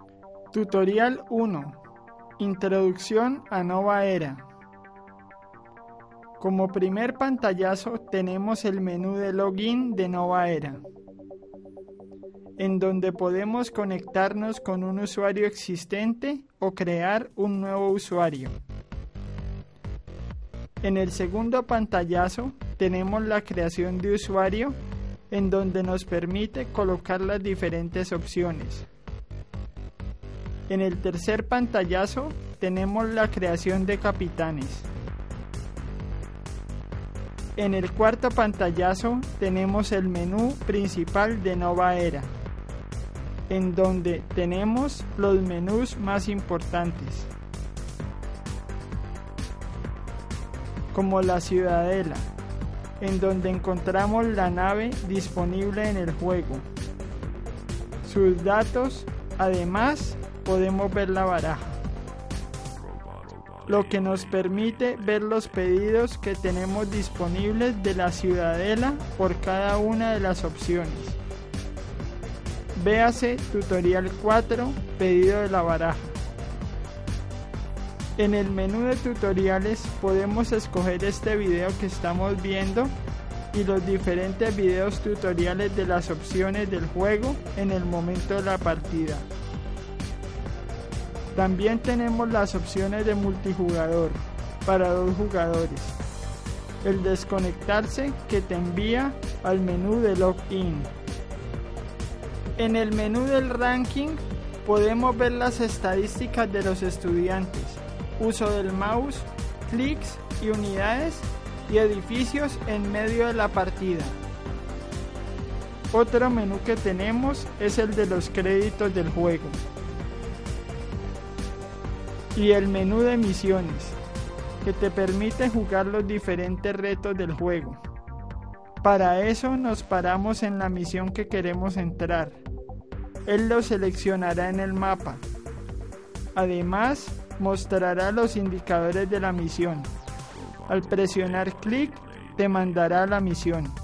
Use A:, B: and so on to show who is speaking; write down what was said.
A: Tutorial 1. Introducción a Nova Era. Como primer pantallazo tenemos el menú de login de Nova Era, en donde podemos conectarnos con un usuario existente o crear un nuevo usuario. En el segundo pantallazo tenemos la creación de usuario, en donde nos permite colocar las diferentes opciones. En el tercer pantallazo tenemos la creación de capitanes. En el cuarto pantallazo tenemos el menú principal de Nova Era, en donde tenemos los menús más importantes, como la Ciudadela, en donde encontramos la nave disponible en el juego, sus datos, además podemos ver la baraja, lo que nos permite ver los pedidos que tenemos disponibles de la Ciudadela por cada una de las opciones. Véase tutorial 4, pedido de la baraja. En el menú de tutoriales podemos escoger este video que estamos viendo y los diferentes videos tutoriales de las opciones del juego en el momento de la partida. También tenemos las opciones de multijugador para 2 jugadores, el desconectarse que te envía al menú de login. En el menú del ranking podemos ver las estadísticas de los estudiantes, uso del mouse, clics y unidades y edificios en medio de la partida. Otro menú que tenemos es el de los créditos del juego y el menú de misiones, que te permite jugar los diferentes retos del juego. Para eso nos paramos en la misión que queremos entrar. Él lo seleccionará en el mapa. Además, mostrará los indicadores de la misión. Al presionar clic, te mandará a la misión.